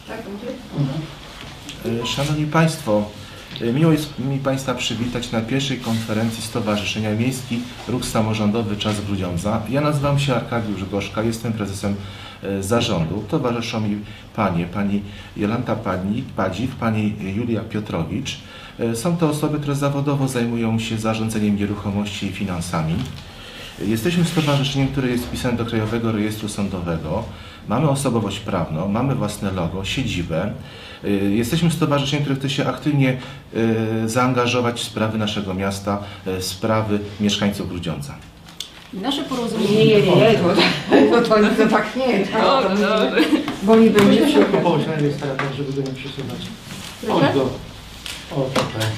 Tak, Szanowni Państwo, miło jest mi Państwa przywitać na pierwszej konferencji Stowarzyszenia Miejski Ruch Samorządowy Czas Grudziądza. Ja nazywam się Arkadiusz Gorzka, jestem prezesem zarządu. Towarzyszą mi pani Jolanta Padziw, pani Julia Piotrowicz. Są to osoby, które zawodowo zajmują się zarządzeniem nieruchomości i finansami. Jesteśmy stowarzyszeniem, które jest wpisane do Krajowego Rejestru Sądowego. Mamy osobowość prawną, mamy własne logo, siedzibę. Jesteśmy stowarzyszeniem, które chce się aktywnie zaangażować w sprawy naszego miasta, sprawy mieszkańców Grudziądza. Nasze porozumienie... Nie, to tak nie. Bo nie będzie przyjechać. Połóż na lewej stara, tak żeby go nie przesuwać. Proszę? Chodź go. O, tutaj.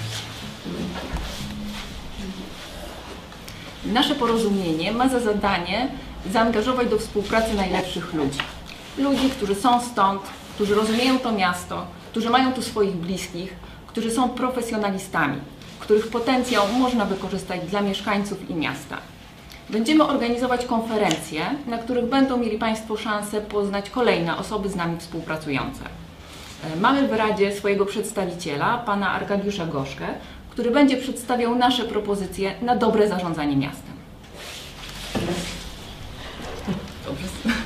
Nasze porozumienie ma za zadanie zaangażować do współpracy najlepszych ludzi. Ludzi, którzy są stąd, którzy rozumieją to miasto, którzy mają tu swoich bliskich, którzy są profesjonalistami, których potencjał można wykorzystać dla mieszkańców i miasta. Będziemy organizować konferencje, na których będą mieli Państwo szansę poznać kolejne osoby z nami współpracujące. Mamy w Radzie swojego przedstawiciela, pana Arkadiusza Gorzkę, który będzie przedstawiał nasze propozycje na dobre zarządzanie miastem. Dobrze.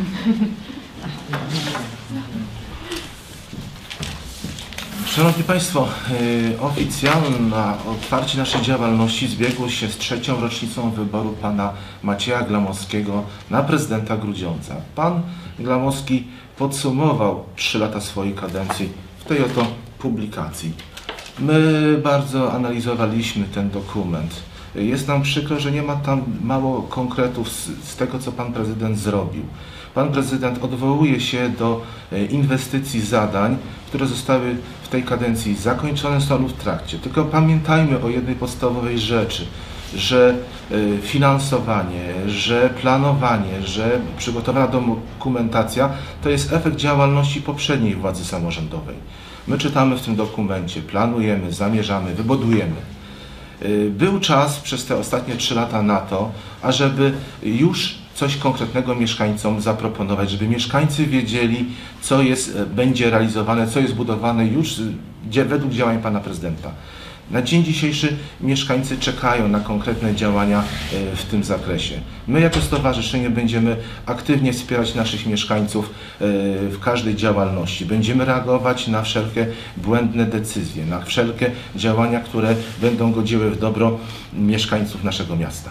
Szanowni Państwo, oficjalne otwarcie naszej działalności zbiegło się z 3. rocznicą wyboru pana Macieja Glamowskiego na prezydenta Grudziądza. Pan Glamowski podsumował 3 lata swojej kadencji w tej oto publikacji. My bardzo analizowaliśmy ten dokument. Jest nam przykro, że nie ma tam mało konkretów z tego, co pan prezydent zrobił. Pan prezydent odwołuje się do inwestycji, zadań, które zostały w tej kadencji zakończone, są lub w trakcie. Tylko pamiętajmy o jednej podstawowej rzeczy, że finansowanie, że planowanie, że przygotowana dokumentacja to jest efekt działalności poprzedniej władzy samorządowej. My czytamy w tym dokumencie, planujemy, zamierzamy, wybudujemy. Był czas przez te ostatnie 3 lata na to, ażeby już coś konkretnego mieszkańcom zaproponować, żeby mieszkańcy wiedzieli, co będzie realizowane, co jest budowane już według działań pana prezydenta. Na dzień dzisiejszy mieszkańcy czekają na konkretne działania w tym zakresie. My jako stowarzyszenie będziemy aktywnie wspierać naszych mieszkańców w każdej działalności. Będziemy reagować na wszelkie błędne decyzje, na wszelkie działania, które będą godziły w dobro mieszkańców naszego miasta.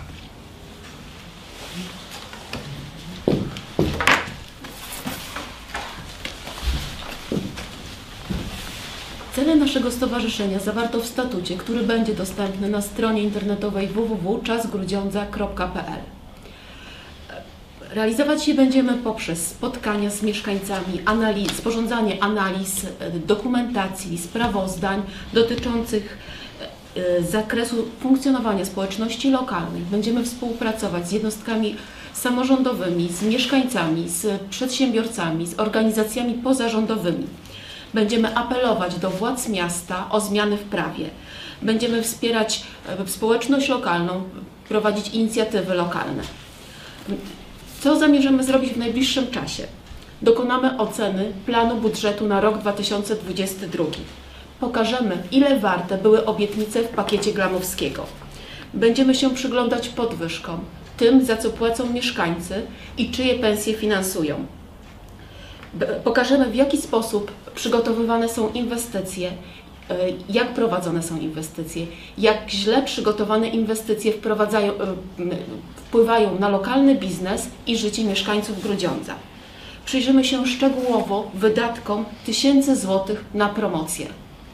Cele naszego stowarzyszenia zawarto w statucie, który będzie dostępny na stronie internetowej www.czasgrudziądza.pl. Realizować je będziemy poprzez spotkania z mieszkańcami, sporządzanie analiz, dokumentacji, sprawozdań dotyczących zakresu funkcjonowania społeczności lokalnej. Będziemy współpracować z jednostkami samorządowymi, z mieszkańcami, z przedsiębiorcami, z organizacjami pozarządowymi. Będziemy apelować do władz miasta o zmiany w prawie. Będziemy wspierać społeczność lokalną, prowadzić inicjatywy lokalne. Co zamierzamy zrobić w najbliższym czasie? Dokonamy oceny planu budżetu na rok 2022. Pokażemy, ile warte były obietnice w pakiecie Glamowskiego. Będziemy się przyglądać podwyżkom, tym, za co płacą mieszkańcy i czyje pensje finansują. Pokażemy, w jaki sposób przygotowywane są inwestycje, jak prowadzone są inwestycje, jak źle przygotowane inwestycje wpływają na lokalny biznes i życie mieszkańców Grudziądza. Przyjrzymy się szczegółowo wydatkom tysięcy złotych na promocję.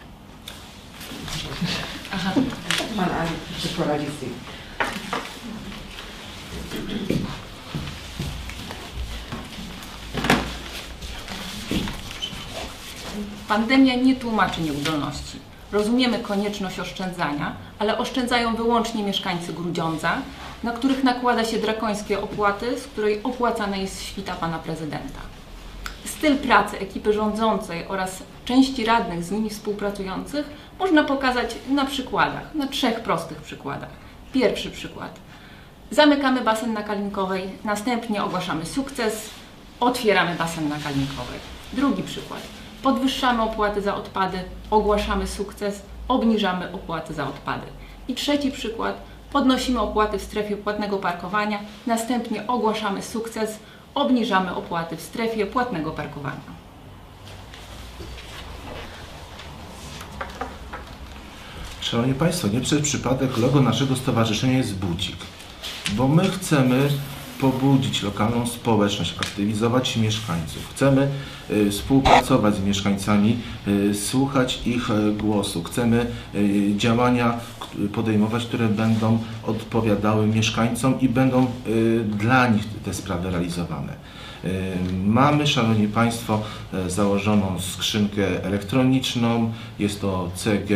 Aha, pan Ali się poradzi z tym. Pandemia nie tłumaczy nieudolności. Rozumiemy konieczność oszczędzania, ale oszczędzają wyłącznie mieszkańcy Grudziądza, na których nakłada się drakońskie opłaty, z której opłacana jest świta pana prezydenta. Styl pracy ekipy rządzącej oraz części radnych z nimi współpracujących można pokazać na przykładach, na 3 prostych przykładach. Pierwszy przykład. Zamykamy basen na Kalinkowej, następnie ogłaszamy sukces, otwieramy basen na Kalinkowej. Drugi przykład. podwyższamy opłaty za odpady, ogłaszamy sukces, obniżamy opłaty za odpady. I trzeci przykład, podnosimy opłaty w strefie płatnego parkowania, następnie ogłaszamy sukces, obniżamy opłaty w strefie płatnego parkowania. Szanowni Państwo, nie przez przypadek logo naszego stowarzyszenia jest budzik, bo my chcemy pobudzić lokalną społeczność, aktywizować mieszkańców. Chcemy współpracować z mieszkańcami, słuchać ich głosu. Chcemy działania podejmować, które będą odpowiadały mieszkańcom i będą dla nich te sprawy realizowane. Mamy, Szanowni Państwo, założoną skrzynkę elektroniczną, jest to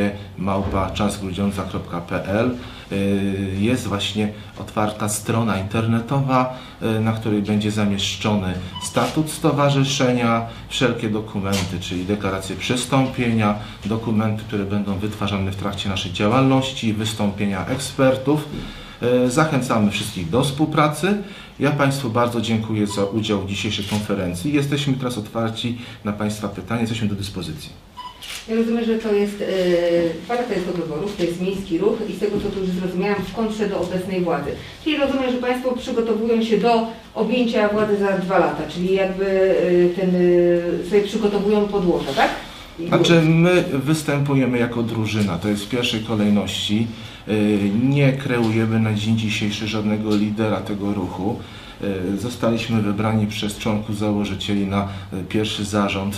cg@czasgrudziądza.pl. Jest właśnie otwarta strona internetowa, na której będzie zamieszczony statut stowarzyszenia, wszelkie dokumenty, czyli deklaracje przystąpienia, dokumenty, które będą wytwarzane w trakcie naszej działalności, wystąpienia ekspertów. Zachęcamy wszystkich do współpracy. Ja Państwu bardzo dziękuję za udział w dzisiejszej konferencji. Jesteśmy teraz otwarci na Państwa pytania, jesteśmy do dyspozycji. Ja rozumiem, że to jest 2 lata jest do wyborów, to jest miejski ruch i z tego co tu już zrozumiałam, w kontrze do obecnej władzy. Czyli rozumiem, że Państwo przygotowują się do objęcia władzy za 2 lata, czyli jakby sobie przygotowują podłoże, tak? Znaczy my występujemy jako drużyna, to jest w pierwszej kolejności. Nie kreujemy na dzień dzisiejszy żadnego lidera tego ruchu. Zostaliśmy wybrani przez członków założycieli na pierwszy zarząd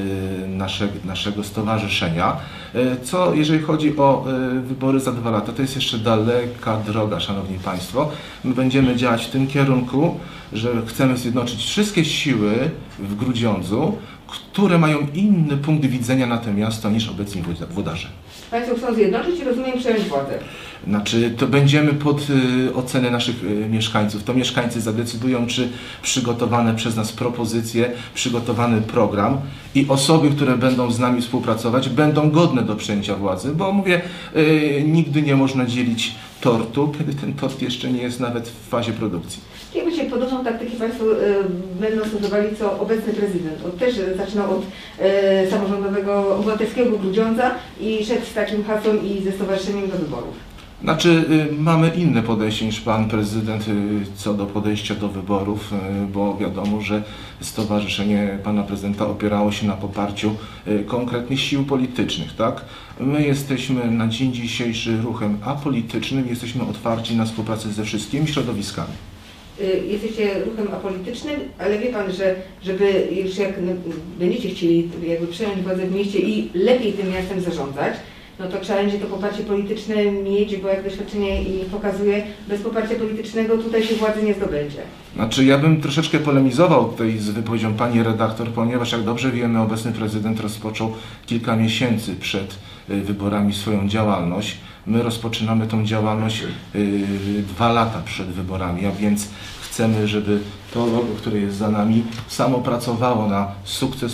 naszego stowarzyszenia. Co jeżeli chodzi o wybory za 2 lata, to jest jeszcze daleka droga, Szanowni Państwo. My będziemy działać w tym kierunku, że chcemy zjednoczyć wszystkie siły w Grudziądzu, które mają inny punkt widzenia na to miasto niż obecni włodarze. Państwo chcą zjednoczyć i rozumiem przejąć władzę. Znaczy, to będziemy pod ocenę naszych mieszkańców. To mieszkańcy zadecydują, czy przygotowane przez nas propozycje, przygotowany program i osoby, które będą z nami współpracować, będą godne do przejęcia władzy, bo mówię, nigdy nie można dzielić tortu, kiedy ten tort jeszcze nie jest nawet w fazie produkcji. Jakbyście podobną taktykę Państwo będą stosowali co obecny prezydent. On też zaczynał od samorządowego, obywatelskiego Grudziądza i szedł z takim hasłem i ze stowarzyszeniem do wyborów. Znaczy, mamy inne podejście niż pan prezydent co do podejścia do wyborów, bo wiadomo, że stowarzyszenie pana prezydenta opierało się na poparciu konkretnych sił politycznych, tak? My jesteśmy na dzień dzisiejszy ruchem apolitycznym, jesteśmy otwarci na współpracę ze wszystkimi środowiskami. Jesteście ruchem apolitycznym, ale wie Pan, że żeby już jak będziecie chcieli jakby przejąć władzę w mieście i lepiej tym miastem zarządzać, no to trzeba będzie to poparcie polityczne mieć, bo jak doświadczenie i pokazuje, bez poparcia politycznego tutaj się władzy nie zdobędzie. Znaczy, ja bym troszeczkę polemizował tutaj z wypowiedzią pani redaktor, ponieważ jak dobrze wiemy, obecny prezydent rozpoczął kilka miesięcy przed wyborami swoją działalność. My rozpoczynamy tą działalność 2 lata przed wyborami, a więc chcemy, żeby to logo, które jest za nami, samo pracowało na sukces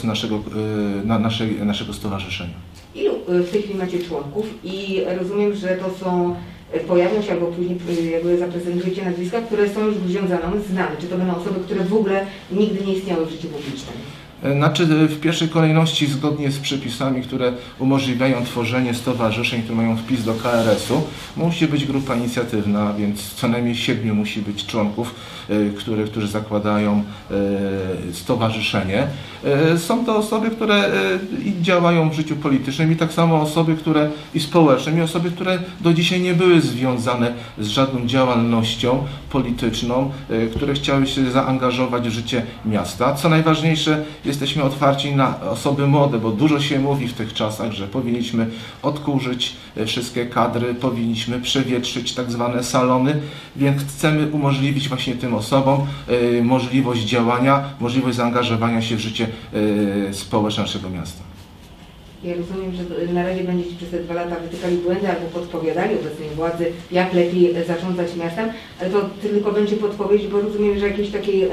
naszego stowarzyszenia. Ilu w tej chwili macie członków i rozumiem, że to są, pojawią się albo później jakby zaprezentujecie nazwiska, które są już Grudziądzanom znane. Czy to będą osoby, które w ogóle nigdy nie istniały w życiu publicznym? Znaczy, w pierwszej kolejności zgodnie z przepisami, które umożliwiają tworzenie stowarzyszeń, które mają wpis do KRS-u, musi być grupa inicjatywna, więc co najmniej 7 musi być członków, którzy zakładają stowarzyszenie. Są to osoby, które działają w życiu politycznym i tak samo osoby, które i społecznym, i osoby, które do dzisiaj nie były związane z żadną działalnością polityczną, które chciały się zaangażować w życie miasta. Co najważniejsze, jesteśmy otwarci na osoby młode, bo dużo się mówi w tych czasach, że powinniśmy odkurzyć wszystkie kadry, powinniśmy przewietrzyć tak zwane salony, więc chcemy umożliwić właśnie tym osobom możliwość działania, możliwość zaangażowania się w życie społeczne naszego miasta. Ja rozumiem, że na razie będziecie przez te 2 lata wytykali błędy albo podpowiadali obecnej władzy, jak lepiej zarządzać miastem, ale to tylko będzie podpowiedź, bo rozumiem, że jakiejś takiej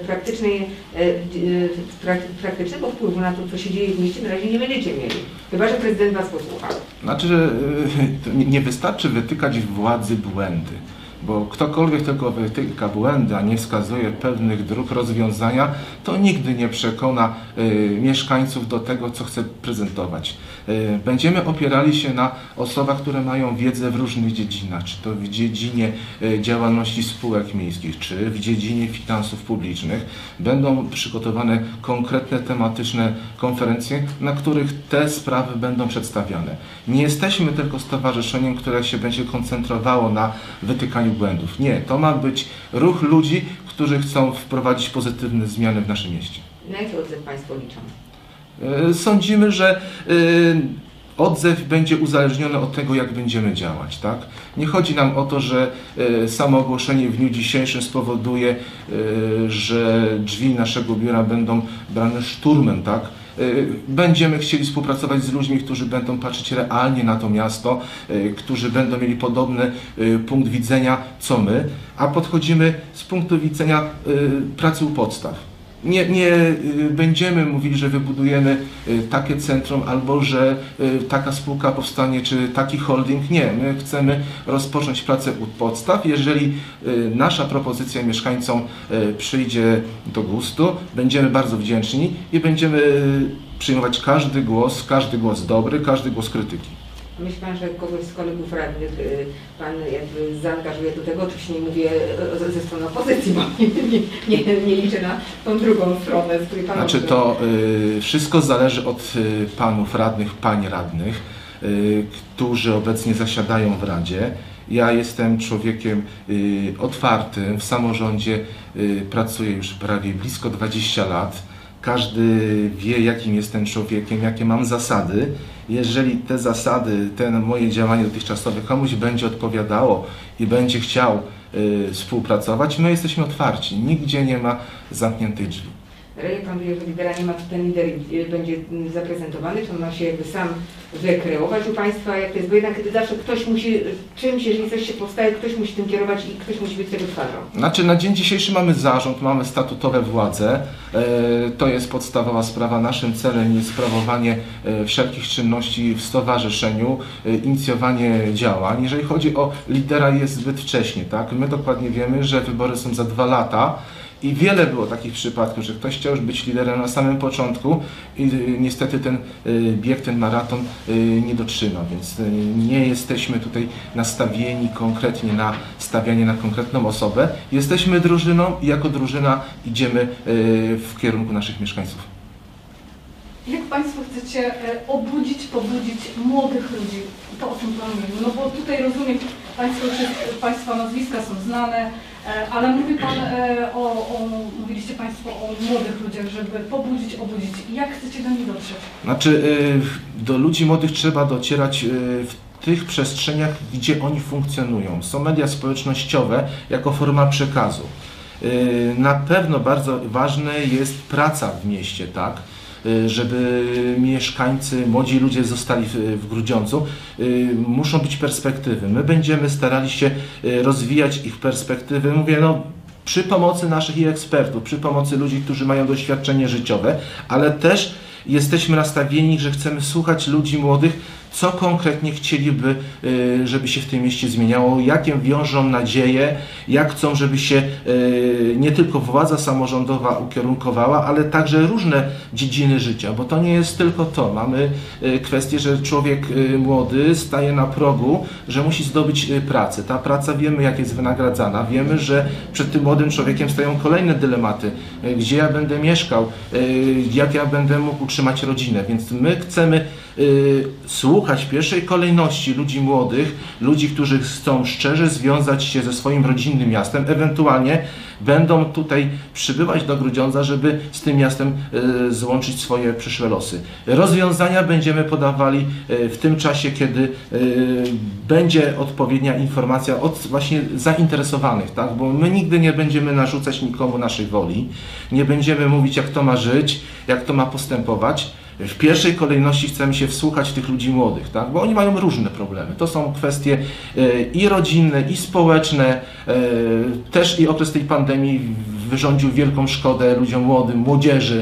praktycznego wpływu na to, co się dzieje w mieście, na razie nie będziecie mieli. Chyba że prezydent Was posłucha. Znaczy, że nie wystarczy wytykać władzy błędy. bo ktokolwiek tylko wytyka błędy, a nie wskazuje pewnych dróg rozwiązania, to nigdy nie przekona mieszkańców do tego, co chce prezentować. Będziemy opierali się na osobach, które mają wiedzę w różnych dziedzinach, czy to w dziedzinie działalności spółek miejskich, czy w dziedzinie finansów publicznych. Będą przygotowane konkretne tematyczne konferencje, na których te sprawy będą przedstawiane. Nie jesteśmy tylko stowarzyszeniem, które się będzie koncentrowało na wytykaniu błędów. Nie, to ma być ruch ludzi, którzy chcą wprowadzić pozytywne zmiany w naszym mieście. Na jaki odzew Państwo liczą? Sądzimy, że odzew będzie uzależniony od tego, jak będziemy działać. Tak? Nie chodzi nam o to, że samo ogłoszenie w dniu dzisiejszym spowoduje, że drzwi naszego biura będą brane szturmem. Tak? Będziemy chcieli współpracować z ludźmi, którzy będą patrzeć realnie na to miasto, którzy będą mieli podobny punkt widzenia co my, a podchodzimy z punktu widzenia pracy u podstaw. Nie będziemy mówili, że wybudujemy takie centrum albo że taka spółka powstanie, czy taki holding. Nie, my chcemy rozpocząć pracę u podstaw. Jeżeli nasza propozycja mieszkańcom przyjdzie do gustu, będziemy bardzo wdzięczni i będziemy przyjmować każdy głos dobry, każdy głos krytyki. Myśli Pan, że kogoś z kolegów radnych Pan jakby zaangażuje do tego? Oczywiście nie mówię ze strony opozycji, bo nie liczę na tą drugą stronę, z której Pan... Znaczy to wszystko zależy od panów radnych, pań radnych, którzy obecnie zasiadają w Radzie. Ja jestem człowiekiem otwartym, w samorządzie pracuję już prawie blisko 20 lat. Każdy wie, jakim jestem człowiekiem, jakie mam zasady. Jeżeli te zasady, moje działanie dotychczasowe komuś będzie odpowiadało i będzie chciał współpracować, my jesteśmy otwarci. Nigdzie nie ma zamkniętych drzwi. Jak Pan wie, że lidera nie ma, to ten lider będzie zaprezentowany, czy on ma się jakby sam wykreować u Państwa, jak to jest, bo jednak zawsze ktoś musi czymś, jeżeli coś się powstaje, ktoś musi tym kierować i ktoś musi być tego twarzą. Znaczy na dzień dzisiejszy mamy zarząd, mamy statutowe władze, to jest podstawowa sprawa. Naszym celem jest sprawowanie wszelkich czynności w stowarzyszeniu, inicjowanie działań. Jeżeli chodzi o lidera, jest zbyt wcześnie, tak? My dokładnie wiemy, że wybory są za 2 lata. I wiele było takich przypadków, że ktoś chciał już być liderem na samym początku i niestety ten bieg, ten maraton nie dotrzymał, więc nie jesteśmy tutaj nastawieni konkretnie na stawianie na konkretną osobę. Jesteśmy drużyną i jako drużyna idziemy w kierunku naszych mieszkańców. Jak Państwo chcecie obudzić, pobudzić młodych ludzi? To o tym planujemy. No bo tutaj rozumiem, Państwa nazwiska są znane, ale mówi Pan mówiliście Państwo o młodych ludziach, żeby pobudzić, obudzić. Jak chcecie do nich dotrzeć? Znaczy, do ludzi młodych trzeba docierać w tych przestrzeniach, gdzie oni funkcjonują. Są media społecznościowe jako forma przekazu. Na pewno bardzo ważna jest praca w mieście, tak? Żeby mieszkańcy, młodzi ludzie zostali w Grudziądzu, muszą być perspektywy. My będziemy starali się rozwijać ich perspektywy, mówię, przy pomocy naszych i ekspertów, przy pomocy ludzi, którzy mają doświadczenie życiowe, ale też jesteśmy nastawieni, że chcemy słuchać ludzi młodych, co konkretnie chcieliby, żeby się w tym mieście zmieniało, jakie wiążą nadzieje, jak chcą, żeby się nie tylko władza samorządowa ukierunkowała, ale także różne dziedziny życia, bo to nie jest tylko to. Mamy kwestię, że człowiek młody staje na progu, że musi zdobyć pracę. Ta praca wiemy, jak jest wynagradzana, wiemy, że przed tym młodym człowiekiem stoją kolejne dylematy, gdzie ja będę mieszkał, jak ja będę mógł utrzymać rodzinę, więc my chcemy słuchać w pierwszej kolejności ludzi młodych, ludzi, którzy chcą szczerze związać się ze swoim rodzinnym miastem, ewentualnie będą tutaj przybywać do Grudziądza, żeby z tym miastem złączyć swoje przyszłe losy. Rozwiązania będziemy podawali w tym czasie, kiedy będzie odpowiednia informacja od właśnie zainteresowanych, tak? Bo my nigdy nie będziemy narzucać nikomu naszej woli, nie będziemy mówić, jak to ma żyć, jak to ma postępować. W pierwszej kolejności chcemy się wsłuchać w tych ludzi młodych, tak? Bo oni mają różne problemy. To są kwestie i rodzinne, i społeczne. Też i okres tej pandemii wyrządził wielką szkodę ludziom młodym, młodzieży.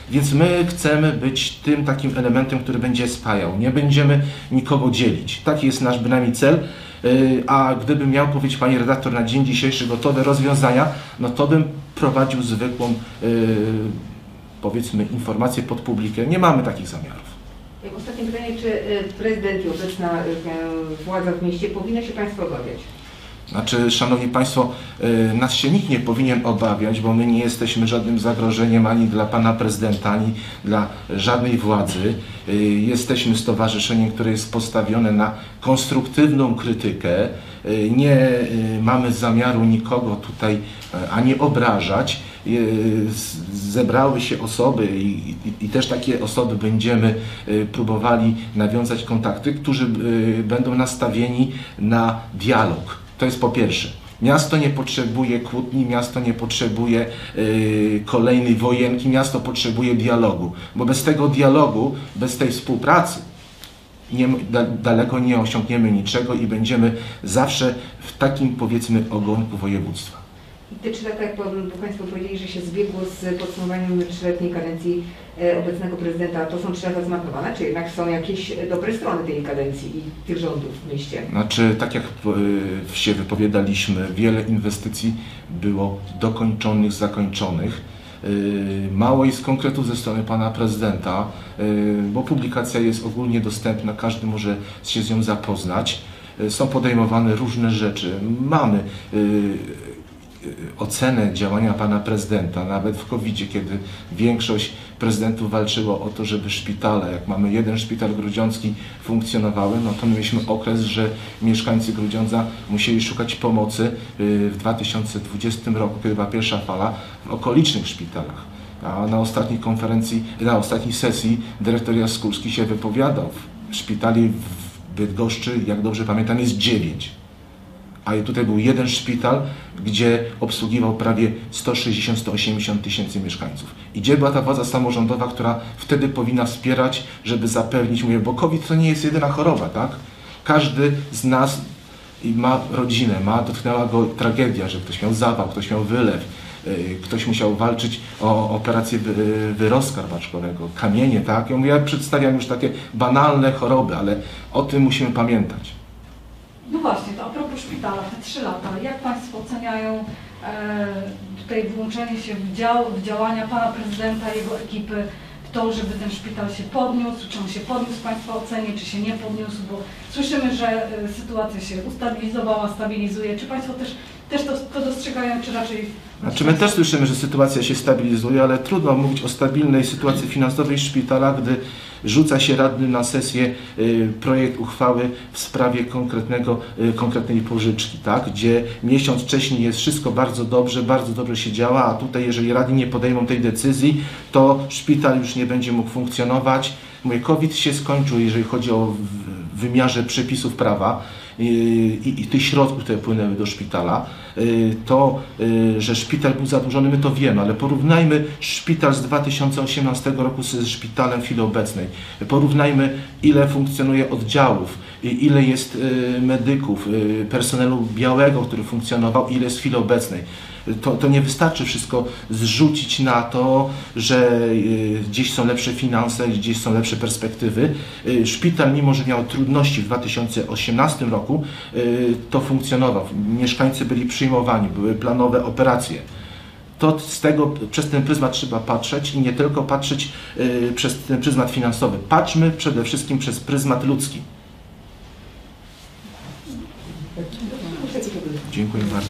Więc my chcemy być tym takim elementem, który będzie spajał. Nie będziemy nikogo dzielić. Taki jest nasz bynajmniej cel. A gdybym miał powiedzieć pani redaktor na dzień dzisiejszy gotowe rozwiązania, no to bym prowadził zwykłą, powiedzmy, informację pod publikę. Nie mamy takich zamiarów. Ostatnie pytanie, czy prezydent i obecna władza w mieście powinna się Państwo obawiać? Znaczy, szanowni państwo, nas się nikt nie powinien obawiać, bo my nie jesteśmy żadnym zagrożeniem ani dla pana prezydenta, ani dla żadnej władzy. Jesteśmy stowarzyszeniem, które jest postawione na konstruktywną krytykę. Nie mamy zamiaru nikogo tutaj ani obrażać. Zebrały się osoby i też takie osoby będziemy próbowali nawiązać kontakty, którzy będą nastawieni na dialog. To jest po pierwsze. Miasto nie potrzebuje kłótni, miasto nie potrzebuje kolejnej wojenki, miasto potrzebuje dialogu. Bo bez tego dialogu, bez tej współpracy daleko nie osiągniemy niczego i będziemy zawsze w takim, powiedzmy, ogonku województwa. I te 3 lata, jak Państwo powiedzieli, że się zbiegło z podsumowaniem 3-letniej kadencji obecnego prezydenta, to są 3 lata zmarnowane, czy jednak są jakieś dobre strony tej kadencji i tych rządów w mieście? Znaczy, tak jak się wypowiadaliśmy, wiele inwestycji było dokończonych, zakończonych. Mało jest konkretów ze strony pana prezydenta, bo publikacja jest ogólnie dostępna, każdy może się z nią zapoznać. Są podejmowane różne rzeczy. Mamy ocenę działania pana prezydenta, nawet w COVID-zie, kiedy większość prezydentów walczyło o to, żeby szpitale, jak mamy jeden szpital grudziącki, funkcjonowały, no to my mieliśmy okres, że mieszkańcy Grudziądza musieli szukać pomocy w 2020 roku, kiedy była pierwsza fala, w okolicznych szpitalach. A na ostatniej konferencji, na ostatniej sesji dyrektor Jaskulski się wypowiadał. Szpitali w Bydgoszczy, jak dobrze pamiętam, jest 9. A tutaj był jeden szpital, gdzie obsługiwał prawie 160-180 tysięcy mieszkańców. I gdzie była ta władza samorządowa, która wtedy powinna wspierać, żeby zapewnić, mówię, bo COVID to nie jest jedyna choroba, tak? Każdy z nas ma rodzinę, dotknęła go tragedia, że ktoś miał zawał, ktoś miał wylew, ktoś musiał walczyć o operację wyrostka rwaczkowego, kamienie, tak? Ja przedstawiam już takie banalne choroby, ale o tym musimy pamiętać. No właśnie, to a propos szpitala, te 3 lata, jak Państwo oceniają tutaj włączenie się w działania Pana Prezydenta i jego ekipy w to, żeby ten szpital się podniósł, czy on się podniósł w Państwa ocenie, czy się nie podniósł, bo słyszymy, że sytuacja się ustabilizowała, stabilizuje. Czy Państwo też to dostrzegają, czy raczej... Znaczy my też słyszymy, że sytuacja się stabilizuje, ale trudno mówić o stabilnej sytuacji finansowej szpitala, gdy rzuca się radnym na sesję projekt uchwały w sprawie konkretnej pożyczki, tak? Gdzie miesiąc wcześniej jest wszystko bardzo dobrze się działa, a tutaj jeżeli radni nie podejmą tej decyzji, to szpital już nie będzie mógł funkcjonować. Mówię, COVID się skończył, jeżeli chodzi o wymiarze przepisów prawa i tych środków, które płynęły do szpitala. To, że szpital był zadłużony, my to wiemy, ale porównajmy szpital z 2018 roku ze szpitalem w chwili obecnej. Porównajmy, ile funkcjonuje oddziałów, ile jest medyków, personelu białego, który funkcjonował, ile jest w chwili obecnej. To nie wystarczy wszystko zrzucić na to, że gdzieś są lepsze finanse, gdzieś są lepsze perspektywy. Szpital, mimo że miał trudności w 2018 roku, to funkcjonował. Mieszkańcy byli przyjmowani, były planowe operacje. To przez ten pryzmat trzeba patrzeć i nie tylko patrzeć przez ten pryzmat finansowy. Patrzmy przede wszystkim przez pryzmat ludzki. Dziękuję bardzo.